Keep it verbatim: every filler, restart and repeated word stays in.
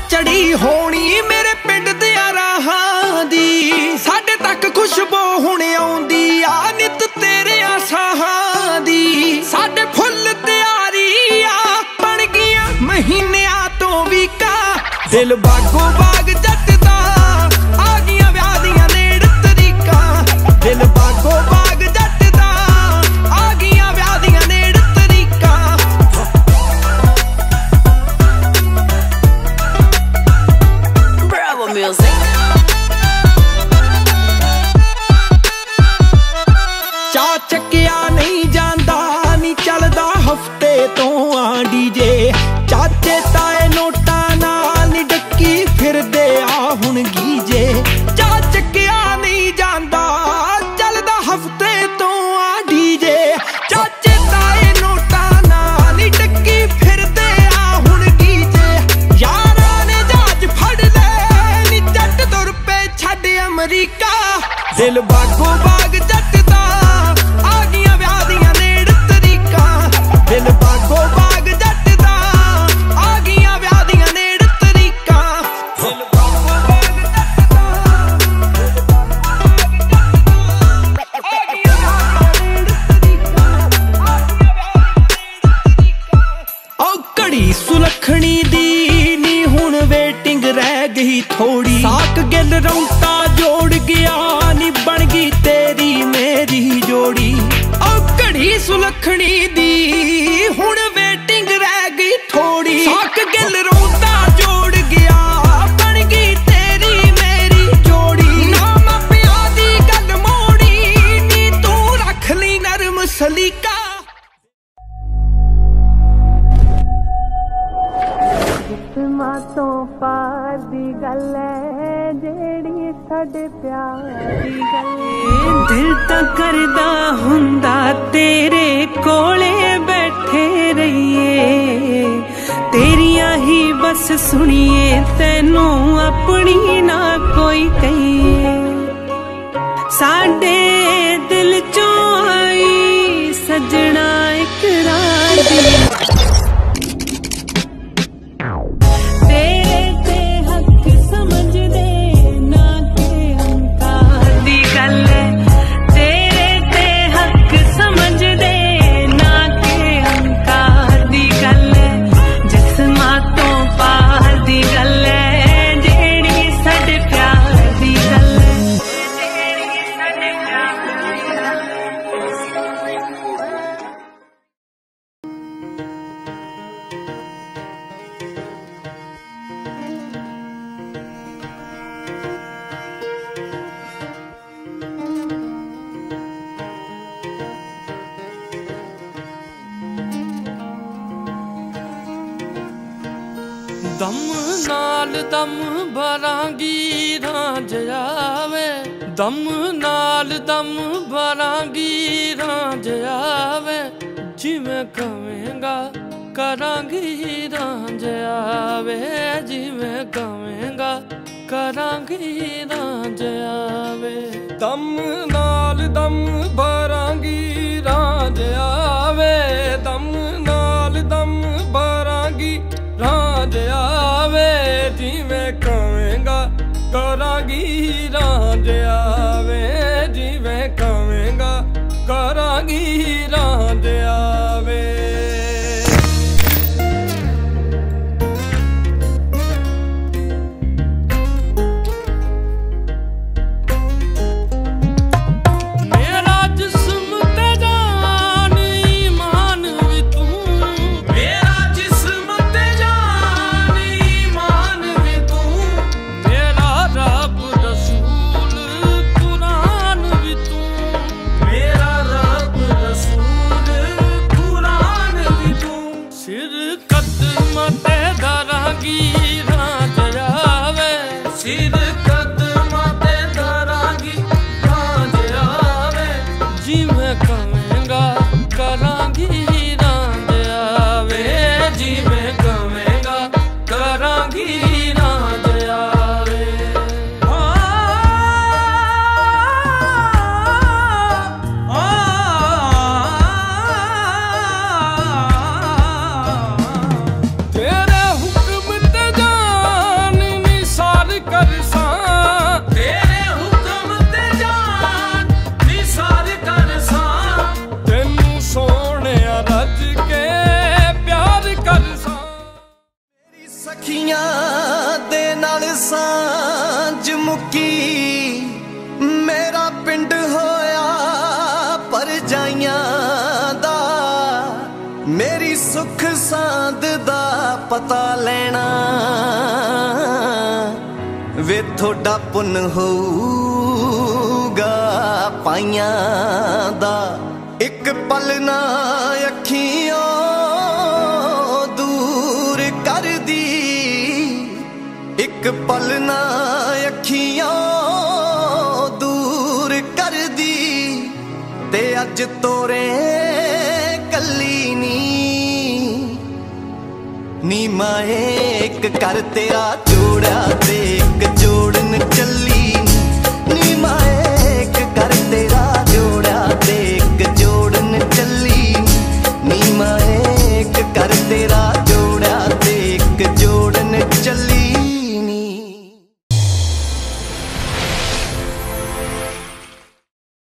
चढ़ी होनी मेरे पिंड दिया राहां दी साडे तक खुशबू हुण आउंदी आ नित तेरे साहां दी साडे फुल तैयारी आ बन गईयां महीनियां तो भी का दिल बागो बाग जट दा आ गईयां व्याह दियां नेड़ तरीकां दिल बागो बाग जट दा आ गईयां व्याह दियां नेड़ तरीकां Bravo Music चा चक्या नहीं जांदा नी चलदा हफ्ते तो आ डीजे चाचे ताए नोटा नाल नी डक्की फिरदे आ हुण गीजे चा चक्या नहीं जांदा चलदा हफ्ते तो आ डीजे चाचे ताए नोटा नाल नी डक्की फिरदे आ हुण गीजे यारां ने जहाज फड़ ले नी जट तुर पे छड्ड अमरीका दिल बागो बाग जट दा आ गईयां व्याह दियां नेड़ तरीकां दिल बागो बाग जट दा आ गईयां व्याह दियां नेड़ तरीकां दिल बागो बाग जट दा आ गईयां व्याह दियां नेड़ तरीकां ओ घड़ी सुलखणी दी नी हुण वेटिंग रह गई थोड़ी साक गिल रौंता जोड़ गया नी बन गई तेरी मेरी जोड़ी ओ घड़ी सुलखणी दी हुण वेटिंग रह गई थोड़ी साक गिल रौंता जोड़ गया बन गई तेरी मेरी जोड़ी ना मापिया दी गल मोड़ी नी तू रख ली नरम सलीका तो पार दी गल है जेड़ी साडे प्यार दी गल दिल तो करदा हुंदा तेरे कोले बैठे रहिए तेरिया ही बस सुनिए तैनू अपनी ना कोई कहिए साडे दिल चों आई सजना इकरार दी दम नाल दम भरांगी रांझ आवे दम नाल दम भरांगी रांझ आवे जिवें कवेंगा करांगी रांझ आवे जिवें कवेंगा करांगी रांझ आवे दम नाल दम भरांगी रांझ आवे दम नाल दम भरांगी रांझ आवे जिवें कवेंगा करांगी रांझ आवे जिवें कवेंगा करांगी रांझ आवे सखियां दे नाल सांझ मुक्की मेरा पिंड होया परजाइयां दा मेरी सुख सांद दा पता लेना वे थोड़ा पुन होऊगा पाइयां दा एक पल ना अखियों दूर कर दी एक पल ना अखियों दूर कर दी ते अज तोरे कली नी नी माए एक कर तेरा जोड़ा ते एक जोड़न चली